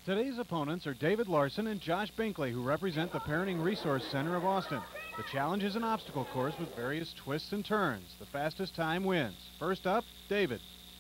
Today's opponents are David Larson and Josh Binkley, who represent the Parenting Resource Center of Austin. The challenge is an obstacle course with various twists and turns. The fastest time wins. First up, David.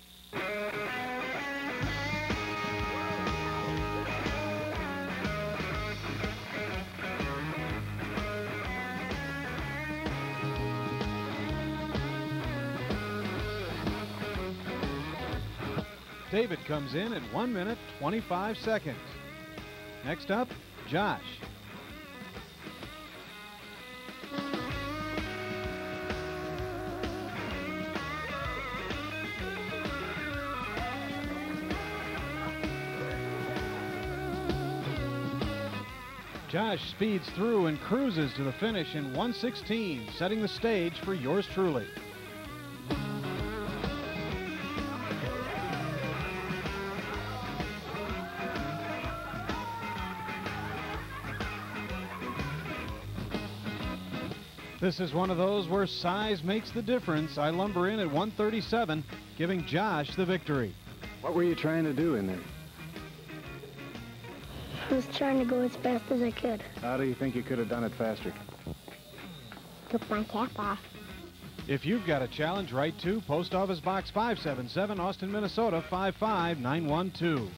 David comes in at 1 minute, 25 seconds. Next up, Josh. Josh speeds through and cruises to the finish in 1:16, setting the stage for yours truly. This is one of those where size makes the difference. I lumber in at 1:37, giving Josh the victory. What were you trying to do in there? I was trying to go as fast as I could. How do you think you could have done it faster? Took my cap off. If you've got a challenge, write to Post Office Box 577, Austin, Minnesota 55912.